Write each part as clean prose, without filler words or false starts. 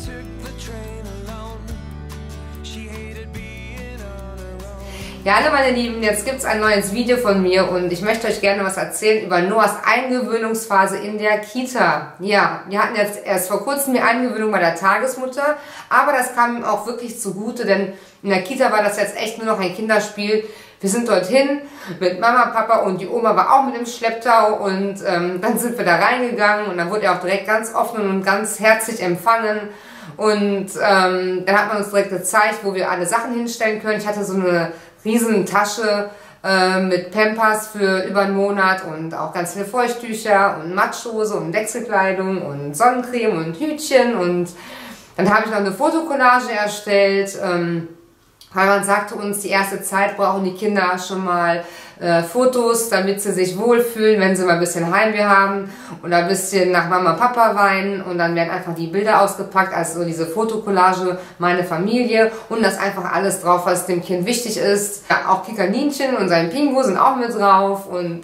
Ja, hallo meine Lieben, jetzt gibt es ein neues Video von mir und ich möchte euch gerne was erzählen über Noahs Eingewöhnungsphase in der Kita. Ja, wir hatten jetzt erst vor kurzem die Eingewöhnung bei der Tagesmutter, aber das kam ihm auch wirklich zugute, denn in der Kita war das jetzt echt nur noch ein Kinderspiel. Wir sind dorthin mit Mama, Papa und die Oma war auch mit im Schlepptau und dann sind wir da reingegangen und dann wurde er auch direkt ganz offen und ganz herzlich empfangen. Und dann hat man uns direkt gezeigt, wo wir alle Sachen hinstellen können. Ich hatte so eine riesen Tasche mit Pampers für über einen Monat und auch ganz viele Feuchttücher und Matschhose und Wechselkleidung und Sonnencreme und Hütchen. Und dann habe ich noch eine Fotokollage erstellt, weil man sagte uns, die erste Zeit brauchen die Kinder schon mal Fotos, damit sie sich wohlfühlen, wenn sie mal ein bisschen Heimweh haben oder ein bisschen nach Mama und Papa weinen, und dann werden einfach die Bilder ausgepackt, also diese Fotokollage, meine Familie, und das einfach alles drauf, was dem Kind wichtig ist. Ja, auch Kikaninchen und sein Pingu sind auch mit drauf und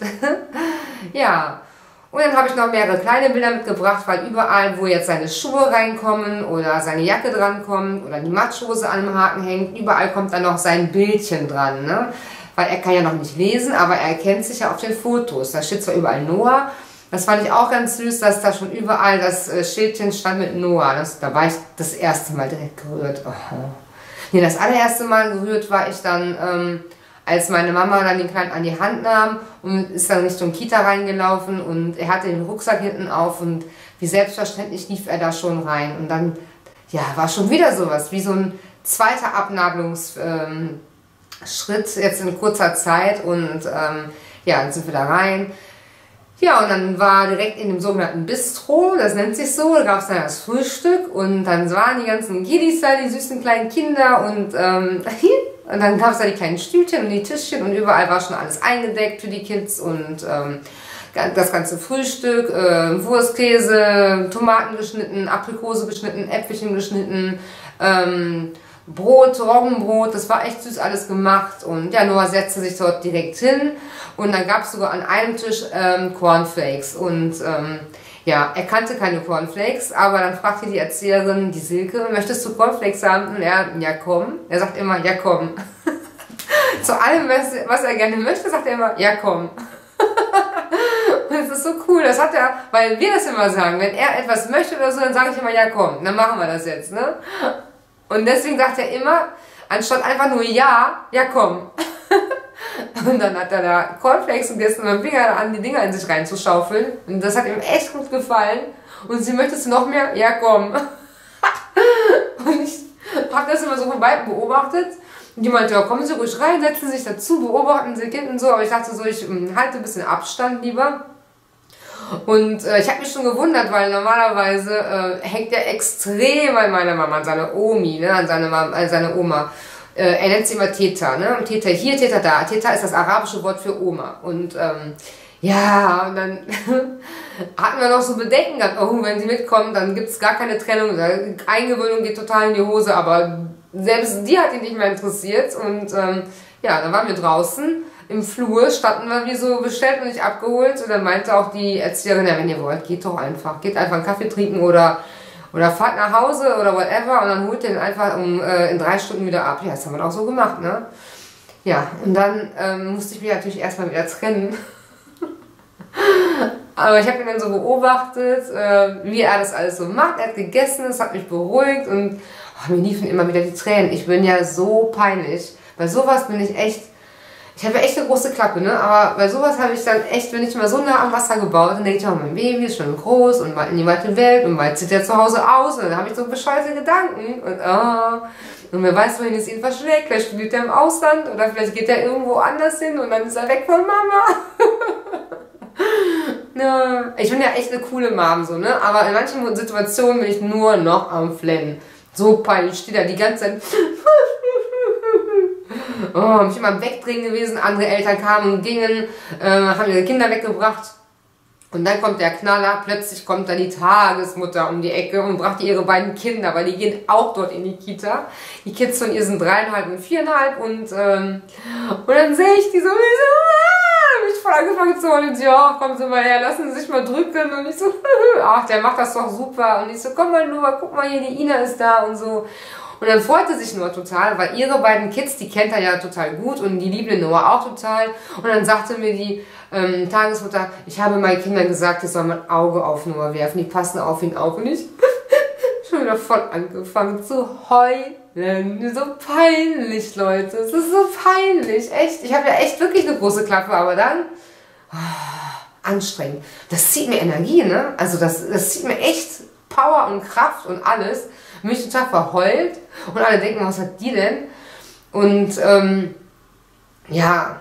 ja. Und dann habe ich noch mehrere kleine Bilder mitgebracht, weil überall, wo jetzt seine Schuhe reinkommen oder seine Jacke drankommt oder die Matschhose an dem Haken hängt, überall kommt dann noch sein Bildchen dran, ne? Weil er kann ja noch nicht lesen, aber er erkennt sich ja auf den Fotos. Da steht zwar überall Noah, das fand ich auch ganz süß, dass da schon überall das Schildchen stand mit Noah. Da war ich das erste Mal direkt gerührt. Oh. Nee, das allererste Mal gerührt war ich dann, als meine Mama dann den Kleinen an die Hand nahm und ist dann Richtung Kita reingelaufen und er hatte den Rucksack hinten auf und wie selbstverständlich lief er da schon rein. Und dann, ja, war schon wieder sowas, wie so ein zweiter Abnabelungsschritt jetzt in kurzer Zeit und ja, dann sind wir da rein. Ja, und dann war direkt in dem sogenannten Bistro, das nennt sich so, da gab es dann das Frühstück und dann waren die ganzen Kiddies da, die süßen kleinen Kinder und und dann gab es da die kleinen Stühlchen und die Tischchen und überall war schon alles eingedeckt für die Kids und das ganze Frühstück, Wurst, Käse, Tomaten geschnitten, Aprikose geschnitten, Äpfelchen geschnitten, Brot, Roggenbrot, das war echt süß alles gemacht und ja, Noah setzte sich dort direkt hin und dann gab es sogar an einem Tisch Cornflakes und ja, er kannte keine Cornflakes, aber dann fragte die Erzieherin, die Silke, möchtest du Cornflakes haben? Und er, ja komm, er sagt immer, ja komm. Zu allem, was er gerne möchte, sagt er immer, ja komm. Und das ist so cool, das hat er, weil wir das immer sagen, wenn er etwas möchte oder so, dann sage ich immer, ja komm, dann machen wir das jetzt, ne? Und deswegen sagt er immer, anstatt einfach nur ja, ja komm. Und dann hat er da Cornflakes gegessen und dann fing er an, die Dinger in sich reinzuschaufeln. Und das hat ihm echt gut gefallen. Und sie, möchtest du noch mehr? Ja komm. Und ich habe das immer so von weitem beobachtet. Und die meinte, ja, kommen Sie ruhig rein, setzen Sie sich dazu, beobachten Sie Kind und so. Aber ich dachte so, ich halte ein bisschen Abstand lieber. Und ich habe mich schon gewundert, weil normalerweise hängt er extrem an meiner Mama, an seine Omi, ne, an seine Oma. Er nennt sie immer Teta, ne? Teta hier, Teta da. Teta ist das arabische Wort für Oma. Und ja, und dann hatten wir noch so Bedenken gehabt, oh, wenn sie mitkommen, dann gibt es gar keine Trennung. Die Eingewöhnung geht total in die Hose, aber selbst die hat ihn nicht mehr interessiert. Und ja, dann waren wir draußen. Im Flur standen wir wie so bestellt und nicht abgeholt. Und dann meinte auch die Erzieherin, ja, wenn ihr wollt, geht doch einfach. Geht einfach einen Kaffee trinken oder fahrt nach Hause oder whatever. Und dann holt ihr den einfach in 3 Stunden wieder ab. Ja, das haben wir auch so gemacht, ne? Ja, und dann musste ich mich natürlich erstmal wieder trennen. Aber ich habe ihn dann so beobachtet, wie er das alles so macht. Er hat gegessen, es hat mich beruhigt und mir liefen immer wieder die Tränen. Ich bin ja so peinlich. Bei sowas bin ich echt... Ich habe ja echt eine große Klappe, ne? Aber bei sowas habe ich dann echt, wenn ich mal so nah am Wasser gebaut, dann denke ich, oh, mein Baby ist schon groß und bald in die weite Welt und bald zieht er zu Hause aus und dann habe ich so bescheuerte Gedanken und wer weiß, wohin es ihn verschlägt, vielleicht studiert er im Ausland oder vielleicht geht er irgendwo anders hin und dann ist er weg von Mama. Ja, ich bin ja echt eine coole Mom, so, ne? Aber in manchen Situationen bin ich nur noch am Flennen. So peinlich, steht da die ganze Zeit... Oh, ich bin immer am Wegdrehen gewesen, andere Eltern kamen und gingen, haben ihre Kinder weggebracht. Und dann kommt der Knaller, plötzlich kommt da die Tagesmutter um die Ecke und brachte ihre beiden Kinder, weil die gehen auch dort in die Kita. Die Kids von ihr sind 3,5 und 4,5 und dann sehe ich die so, mich voll angefangen zu holen. Ja, kommen Sie mal her, lassen Sie sich mal drücken. Und ich so, ach, der macht das doch super. Und ich so, komm mal Noah, guck mal hier, die Ina ist da und so. Und dann freute sich Noah total, weil ihre beiden Kids, die kennt er ja total gut und die lieben Noah auch total. Und dann sagte mir die Tagesmutter, ich habe meinen Kindern gesagt, ich soll mein Auge auf Noah werfen, die passen auf ihn auf. Und ich schon wieder voll angefangen zu heulen. So peinlich, Leute. Es ist so peinlich, echt. Ich habe ja echt wirklich eine große Klappe, aber dann anstrengend. Das zieht mir Energie, ne? Also das zieht mir echt Power und Kraft und alles. Mich total verheult und alle denken, was hat die denn? Und ja,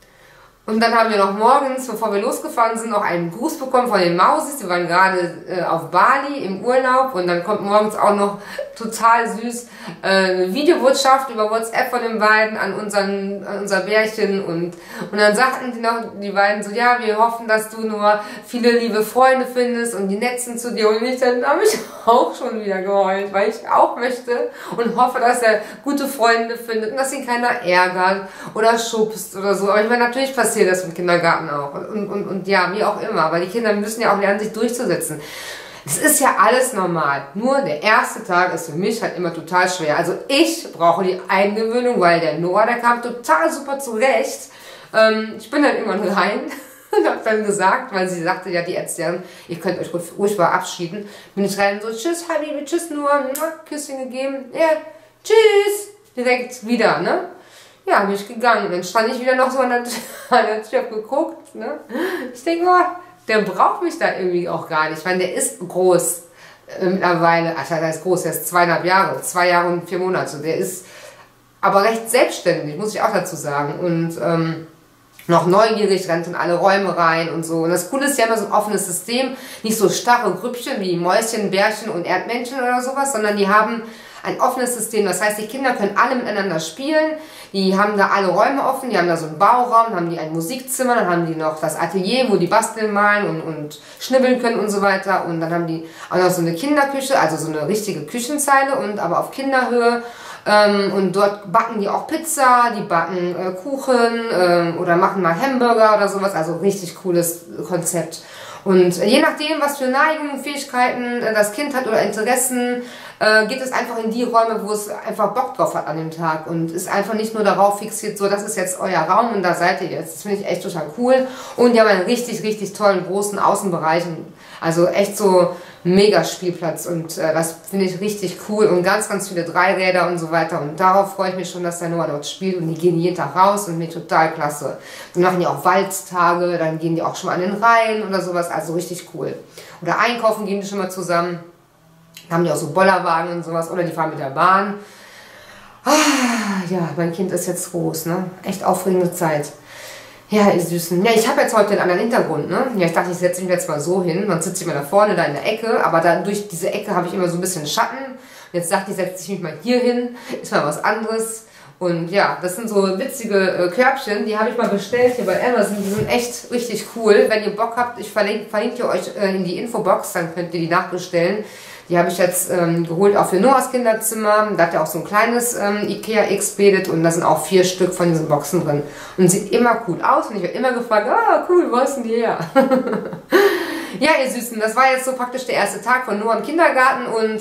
und dann haben wir noch morgens, bevor wir losgefahren sind, noch einen Gruß bekommen von den Mausis. Die waren gerade auf Bali im Urlaub und dann kommt morgens auch noch total süß eine Videobotschaft über WhatsApp von den beiden an unser Bärchen und dann sagten die beiden so, ja, wir hoffen, dass du nur viele liebe Freunde findest und die netzen zu dir. Und dann habe ich auch schon wieder geheult, weil ich auch möchte und hoffe, dass er gute Freunde findet und dass ihn keiner ärgert oder schubst oder so. Aber ich meine, natürlich passiert das im Kindergarten auch und ja, wie auch immer, weil die Kinder müssen ja auch lernen, sich durchzusetzen. Es ist ja alles normal, nur der erste Tag ist für mich halt immer total schwer. Also ich brauche die Eingewöhnung, weil der Noah, der kam total super zurecht. Ich bin dann irgendwann rein und habe dann gesagt, weil sie sagte, ja, die Erzieherin, ihr könnt euch ruhig verabschieden, bin ich rein so, tschüss Habibi, tschüss Noah, Küsschen gegeben, ja, tschüss, direkt wieder, ne? Ja, bin ich gegangen. Dann stand ich wieder noch so an der Tür, hab geguckt. Ne? Ich denke, oh, der braucht mich da irgendwie auch gar nicht. Ich meine, der ist groß mittlerweile. Ach, der ist groß, der ist 2,5 Jahre. 2 Jahre und 4 Monate. Der ist aber recht selbstständig, muss ich auch dazu sagen. Und noch neugierig, rennt in alle Räume rein und so. Und das Coole ist ja immer so ein offenes System. Nicht so starre Grüppchen wie Mäuschen, Bärchen und Erdmännchen oder sowas, sondern die haben ein offenes System. Das heißt, die Kinder können alle miteinander spielen. Die haben da alle Räume offen. Die haben da so einen Bauraum, dann haben die ein Musikzimmer, dann haben die noch das Atelier, wo die basteln, malen und schnibbeln können und so weiter. Und dann haben die auch noch so eine Kinderküche, also so eine richtige Küchenzeile und aber auf Kinderhöhe. Und dort backen die auch Pizza, die backen Kuchen oder machen mal Hamburger oder sowas. Also richtig cooles Konzept. Und je nachdem, was für Neigungen, Fähigkeiten das Kind hat oder Interessen, geht es einfach in die Räume, wo es einfach Bock drauf hat an dem Tag und ist einfach nicht nur darauf fixiert, so, das ist jetzt euer Raum und da seid ihr jetzt. Das finde ich echt total cool. Und die haben einen richtig, richtig tollen, großen Außenbereich. Also echt so mega Spielplatz und das finde ich richtig cool und ganz, ganz viele Dreiräder und so weiter. Und darauf freue ich mich schon, dass der Noah dort spielt und die gehen jeden Tag raus und mir total klasse. Dann machen die auch Walztage, dann gehen die auch schon mal an den Rhein oder sowas, also richtig cool. Oder einkaufen gehen die schon mal zusammen. Dann haben die auch so Bollerwagen und sowas oder die fahren mit der Bahn. Ah, ja, mein Kind ist jetzt groß, ne? Echt aufregende Zeit. Ja, ihr Süßen. Ja, ich habe jetzt heute einen anderen Hintergrund, ne? Ja, ich dachte, ich setze mich jetzt mal so hin. Dann sitze ich mal da vorne, da in der Ecke. Aber dann durch diese Ecke habe ich immer so ein bisschen Schatten. Und jetzt dachte ich, setze ich mich mal hier hin. Ist mal was anderes. Und ja, das sind so witzige Körbchen. Die habe ich mal bestellt hier bei Amazon. Die sind echt richtig cool. Wenn ihr Bock habt, ich verlinke euch in die Infobox. Dann könnt ihr die nachbestellen. Die habe ich jetzt geholt auch für Noahs Kinderzimmer. Da hat er auch so ein kleines Ikea X-Bedet und da sind auch 4 Stück von diesen Boxen drin. Und sieht immer cool aus und ich werde immer gefragt, ah cool, wo ist denn die her? Ja, ihr Süßen, das war jetzt so praktisch der erste Tag von Noah im Kindergarten und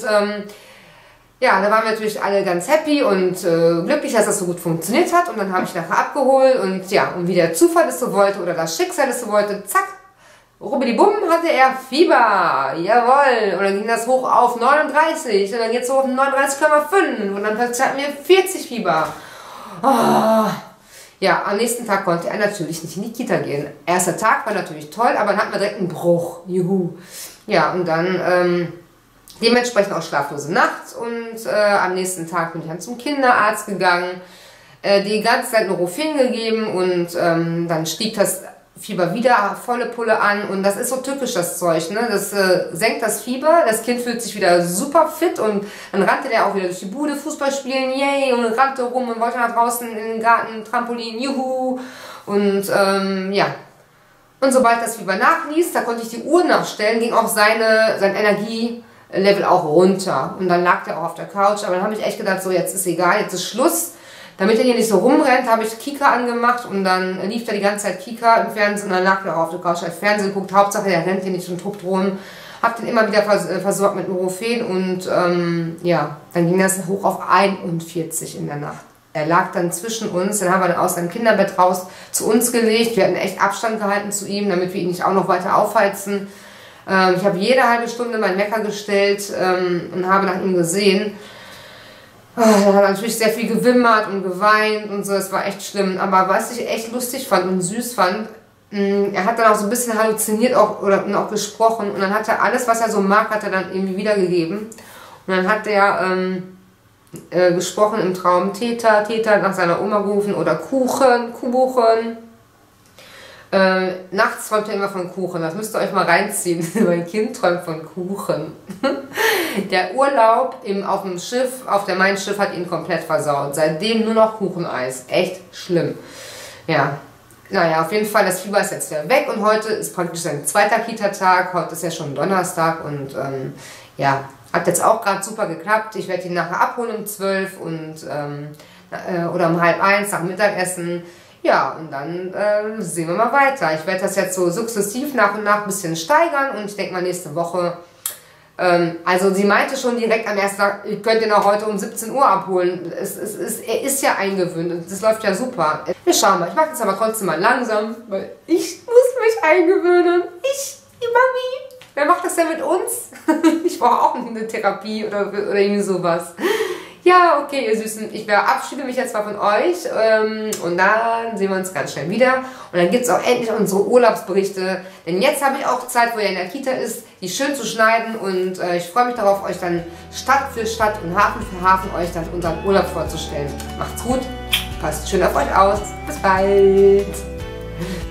ja, da waren wir natürlich alle ganz happy und glücklich, dass das so gut funktioniert hat. Und dann habe ich nachher abgeholt und ja, und wie der Zufall es so wollte oder das Schicksal es so wollte, zack, rubbidi-bumm, hatte er Fieber. Jawohl. Und dann ging das hoch auf 39. Und dann geht es hoch auf 39,5. Und dann plötzlich hatten wir 40 Fieber. Oh. Ja, am nächsten Tag konnte er natürlich nicht in die Kita gehen. Erster Tag war natürlich toll, aber dann hatten wir direkt einen Bruch. Juhu. Ja, und dann dementsprechend auch schlaflose Nacht. Und am nächsten Tag bin ich dann zum Kinderarzt gegangen. Die ganze Zeit Nurofen gegeben und dann stieg das Fieber wieder volle Pulle an und das ist so typisch, das Zeug, ne? Das senkt das Fieber, das Kind fühlt sich wieder super fit und dann rannte der auch wieder durch die Bude, Fußball spielen, yay, und rannte rum und wollte nach draußen in den Garten, Trampolin, juhu, und ja. Und sobald das Fieber nachließ, da konnte ich die Uhr nachstellen, ging auch sein Energielevel auch runter und dann lag der auch auf der Couch, aber dann habe ich echt gedacht, so jetzt ist egal, jetzt ist Schluss. Damit er hier nicht so rumrennt, habe ich Kika angemacht und dann lief da die ganze Zeit Kika im Fernsehen und dann lag er auch auf der Couch, hat Fernsehen geguckt. Hauptsache, der rennt hier nicht und tobt rum. Hab den immer wieder versorgt mit Nurofen und ja, dann ging das hoch auf 41 in der Nacht. Er lag dann zwischen uns, dann haben wir dann aus seinem Kinderbett raus zu uns gelegt. Wir hatten echt Abstand gehalten zu ihm, damit wir ihn nicht auch noch weiter aufheizen. Ich habe jede halbe Stunde meinen Wecker gestellt und habe nach ihm gesehen. Er hat natürlich sehr viel gewimmert und geweint und so, das war echt schlimm. Aber was ich echt lustig fand und süß fand, er hat dann auch so ein bisschen halluziniert und auch gesprochen. Und dann hat er alles, was er so mag, hat er dann irgendwie wiedergegeben. Und dann hat er gesprochen im Traum, Täter, Täter, nach seiner Oma gerufen oder Kuchen, Kuhbuchen. Nachts träumt er immer von Kuchen, das müsst ihr euch mal reinziehen. Mein Kind träumt von Kuchen. Der Urlaub auf dem Schiff, auf der Mein Schiff, hat ihn komplett versaut. Seitdem nur noch Kucheneis. Echt schlimm. Ja, naja, auf jeden Fall, das Fieber ist jetzt wieder weg und heute ist praktisch sein zweiter Kita-Tag. Heute ist ja schon Donnerstag und ja, hat jetzt auch gerade super geklappt. Ich werde ihn nachher abholen um 12 und, oder um 12:30 nach dem Mittagessen. Ja, und dann sehen wir mal weiter. Ich werde das jetzt so sukzessiv nach und nach ein bisschen steigern und ich denke mal nächste Woche. Also sie meinte schon direkt am ersten Tag, ich könnte ihn auch heute um 17 Uhr abholen. Er ist ja eingewöhnt und das läuft ja super. Wir schauen mal, ich mache das aber trotzdem mal langsam, weil ich muss mich eingewöhnen. Die Mami. Wer macht das denn mit uns? Ich brauche auch eine Therapie oder irgendwie sowas. Ja, okay, ihr Süßen, ich verabschiede mich jetzt mal von euch und dann sehen wir uns ganz schnell wieder. Und dann gibt es auch endlich unsere Urlaubsberichte, denn jetzt habe ich auch Zeit, wo er in der Kita ist, die schön zu schneiden und ich freue mich darauf, euch dann Stadt für Stadt und Hafen für Hafen euch dann unseren Urlaub vorzustellen. Macht's gut, passt schön auf euch aus, bis bald!